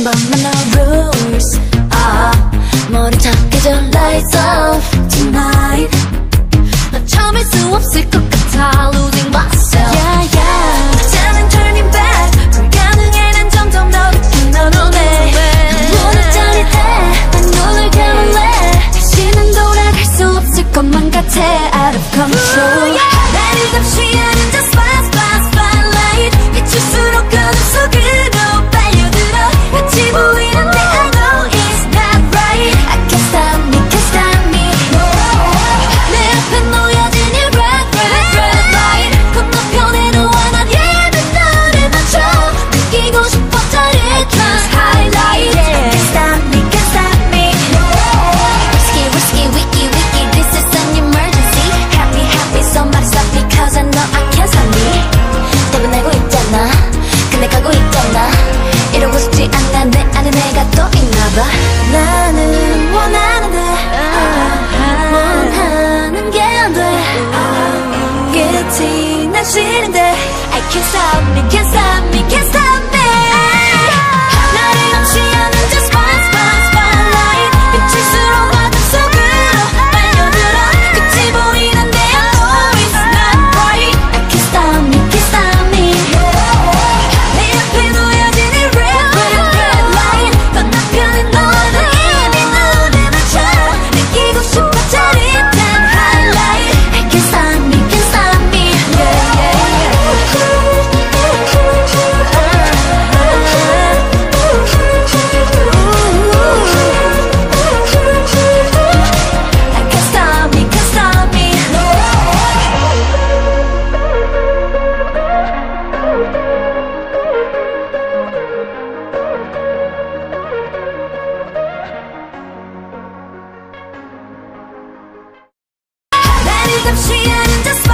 너만 no rules. 머리 탁해져 lights off tonight. 너 참을 수 없을 것 같아 losing myself. Yeah, yeah. 이제는 turning back. 불가능해 난 점점 더 깊이 너 눈에. 눈을 짜릿해 난 눈을 감을래. 다시는 돌아갈 수 없을 것만 같아 out of control. 나를 감시하는 저 spotlight. 비출수록 어둠 속으로 빨려들어. 같이 보이는데 I know it's not right. I can't stop me, can't stop me. 내 앞에 놓여진 이 red light. 건너편에 너와 난 예쁜 너를 맞춰. 느끼고 싶어 짜릿한 highlight. I can't stop me, can't stop me. Risky, wiki, this is an emergency. Happy, somebody stop me cause I know I can't stop me. 대변하고 있잖아, 근데 가고 있잖아. 이러고 싶지 않다 내 안에 내가 또 있나봐. 나는 원하는데 원하는 게 안 돼. 끝이 난 싫은데 I can't stop me, can't stop me, can't stop me. 나를 감시하는 저 spotlight. 비칠수록 어둠 속으로 빨려들어. 끝이 보이는데 I know it's not right. I can't stop me, can't stop me. 내 앞에 놓여진 이 red light. 건너편에 너는 이미 눈에 맞춰. 느끼고 싶어 짜릿한 highlight. I can't stop me, can't stop me. Yeah, yeah, I can't stop me, can't stop me. 나를 감시하는 저